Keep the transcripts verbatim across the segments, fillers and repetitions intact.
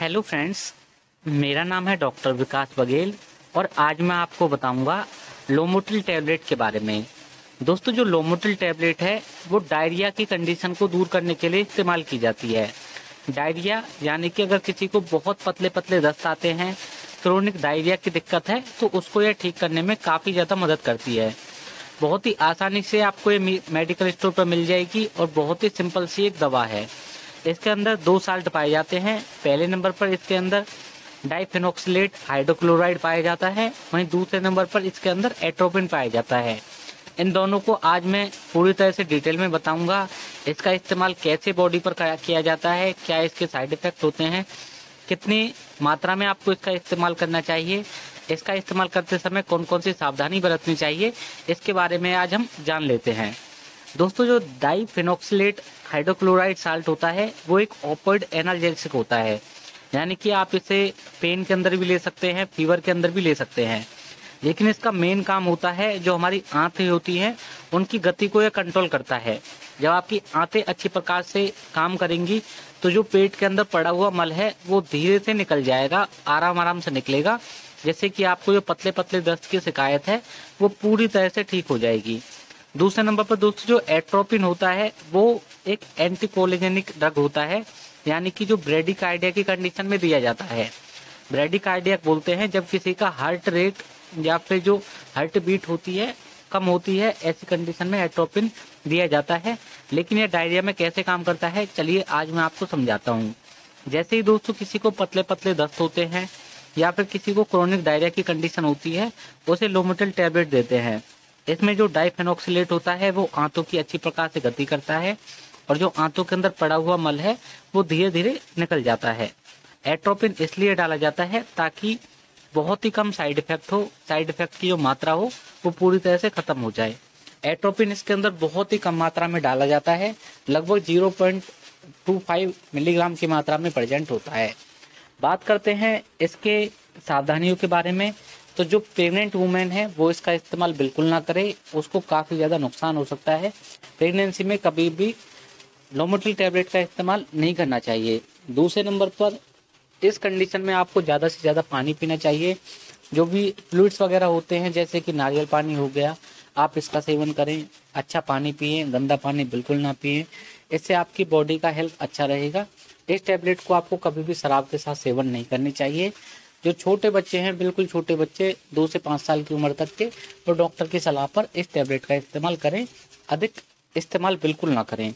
Hello friends, मेरा नाम है डॉक्टर विकास बघेल और आज मैं आपको बताऊंगा लोमोटिल टैबलेट के बारे में। दोस्तों, जो लोमोटिल टैबलेट है वो डायरिया की कंडीशन को दूर करने के लिए इस्तेमाल की जाती है। डायरिया यानी कि अगर किसी को बहुत पतले पतले दस्त आते हैं, क्रोनिक डायरिया की दिक्कत है, तो उसको यह ठीक करने में काफ़ी ज़्यादा मदद करती है। बहुत ही आसानी से आपको ये मेडिकल स्टोर पर मिल जाएगी और बहुत ही सिंपल सी एक दवा है। इसके अंदर दो साल्ट पाए जाते हैं। पहले नंबर पर इसके अंदर डाइफेनॉक्सिलेट हाइड्रोक्लोराइड पाया जाता है, वहीं दूसरे नंबर पर इसके अंदर एट्रोपिन पाया जाता है। इन दोनों को आज मैं पूरी तरह से डिटेल में बताऊंगा। इसका इस्तेमाल कैसे बॉडी पर किया जाता है, क्या इसके साइड इफेक्ट होते हैं, कितनी मात्रा में आपको इसका इस्तेमाल करना चाहिए, इसका इस्तेमाल करते समय कौन कौन सी सावधानी बरतनी चाहिए, इसके बारे में आज हम जान लेते हैं। दोस्तों, जो डाइफेनॉक्सिलेट हाइड्रोक्लोराइड साल्ट होता है वो एक ऑपियोइड एनाल्जेसिक होता है, यानी कि आप इसे पेन के अंदर भी ले सकते हैं, फीवर के अंदर भी ले सकते हैं। लेकिन इसका मेन काम होता है जो हमारी आंतें होती हैं उनकी गति को यह कंट्रोल करता है। जब आपकी आंतें अच्छी प्रकार से काम करेंगी तो जो पेट के अंदर पड़ा हुआ मल है वो धीरे से निकल जाएगा, आराम आराम से निकलेगा, जैसे कि आपको जो पतले पतले दस्त की शिकायत है वो पूरी तरह से ठीक हो जाएगी। दूसरे नंबर पर दोस्तों, जो एट्रोपिन होता है वो एक एंटीकोलिजेनिक ड्रग होता है, यानी कि जो ब्रेडिकार्डिया की कंडीशन में दिया जाता है। ब्रेडिकार्डिया बोलते हैं जब किसी का हार्ट रेट या फिर जो हार्ट बीट होती है कम होती है, ऐसी कंडीशन में एट्रोपिन दिया जाता है। लेकिन ये डायरिया में कैसे काम करता है, चलिए आज मैं आपको समझाता हूँ। जैसे ही दोस्तों किसी को पतले पतले दस्त होते हैं या फिर किसी को क्रोनिक डायरिया की कंडीशन होती है, उसे लोमोटिल टैबलेट देते हैं। इसमें जो डाइफेनॉक्सिलेट होता है वो आंतों की अच्छी प्रकार से गति करता है और जो आंतों के अंदर पड़ा हुआ मल है वो धीरे धीरे निकल जाता है। एट्रोपिन इसलिए डाला जाता है ताकि बहुत ही कम साइड इफेक्ट हो, साइड इफेक्ट की जो मात्रा हो वो पूरी तरह से खत्म हो जाए। एट्रोपिन इसके अंदर बहुत ही कम मात्रा में डाला जाता है, लगभग zero point two five milligram की मात्रा में प्रेजेंट होता है। बात करते हैं इसके सावधानियों के बारे में। तो जो प्रेग्नेंट वुमेन है वो इसका इस्तेमाल बिल्कुल ना करे, उसको काफ़ी ज़्यादा नुकसान हो सकता है। प्रेगनेंसी में कभी भी लोमोटिल टैबलेट का इस्तेमाल नहीं करना चाहिए। दूसरे नंबर पर इस कंडीशन में आपको ज़्यादा से ज़्यादा पानी पीना चाहिए। जो भी फ्लूइड्स वगैरह होते हैं जैसे कि नारियल पानी हो गया, आप इसका सेवन करें। अच्छा पानी पिए, गंदा पानी बिल्कुल ना पिए, इससे आपकी बॉडी का हेल्थ अच्छा रहेगा। इस टैबलेट को आपको कभी भी शराब के साथ सेवन नहीं करनी चाहिए। जो छोटे बच्चे हैं, बिल्कुल छोटे बच्चे दो से पाँच साल की उम्र तक के, तो डॉक्टर की सलाह पर इस टैबलेट का इस्तेमाल करें, अधिक इस्तेमाल बिल्कुल ना करें।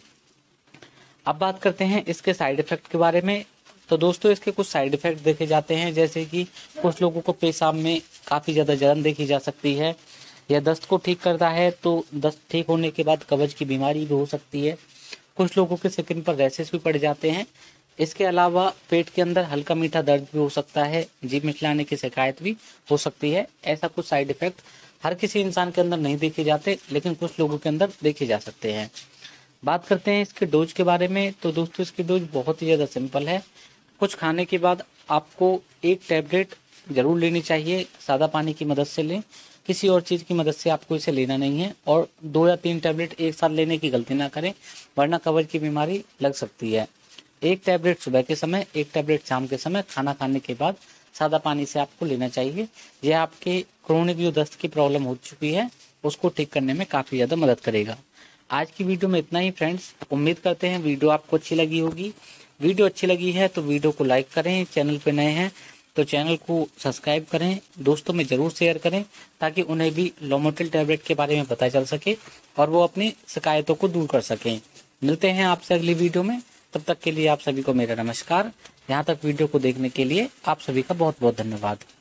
अब बात करते हैं इसके साइड इफेक्ट के बारे में। तो दोस्तों, इसके कुछ साइड इफेक्ट देखे जाते हैं, जैसे कि कुछ लोगों को पेशाब में काफ़ी ज़्यादा जलन देखी जा सकती है। यह दस्त को ठीक करता है, तो दस्त ठीक होने के बाद कब्ज की बीमारी भी हो सकती है। कुछ लोगों के स्किन पर रैशेस भी पड़ जाते हैं। इसके अलावा पेट के अंदर हल्का मीठा दर्द भी हो सकता है, जीभ मिचलाने की शिकायत भी हो सकती है। ऐसा कुछ साइड इफेक्ट हर किसी इंसान के अंदर नहीं देखे जाते, लेकिन कुछ लोगों के अंदर देखे जा सकते हैं। बात करते हैं इसके डोज के बारे में। तो दोस्तों, इसकी डोज बहुत ही ज़्यादा सिंपल है। कुछ खाने के बाद आपको एक टैबलेट जरूर लेनी चाहिए, सादा पानी की मदद से लें, किसी और चीज़ की मदद से आपको इसे लेना नहीं है। और दो या तीन टैबलेट एक साथ लेने की गलती ना करें, वरना कब्ज की बीमारी लग सकती है। एक टैबलेट सुबह के समय, एक टैबलेट शाम के समय, खाना खाने के बाद सादा पानी से आपको लेना चाहिए। यह आपके क्रोनिक जो दस्त की प्रॉब्लम हो चुकी है उसको ठीक करने में काफ़ी ज़्यादा मदद करेगा। आज की वीडियो में इतना ही फ्रेंड्स। उम्मीद करते हैं वीडियो आपको अच्छी लगी होगी। वीडियो अच्छी लगी है तो वीडियो को लाइक करें, चैनल पर नए हैं तो चैनल को सब्सक्राइब करें, दोस्तों में ज़रूर शेयर करें ताकि उन्हें भी लोमोटिल टैबलेट के बारे में पता चल सके और वो अपनी शिकायतों को दूर कर सकें। मिलते हैं आपसे अगली वीडियो में, तब तक के लिए आप सभी को मेरा नमस्कार। यहाँ तक वीडियो को देखने के लिए आप सभी का बहुत बहुत धन्यवाद।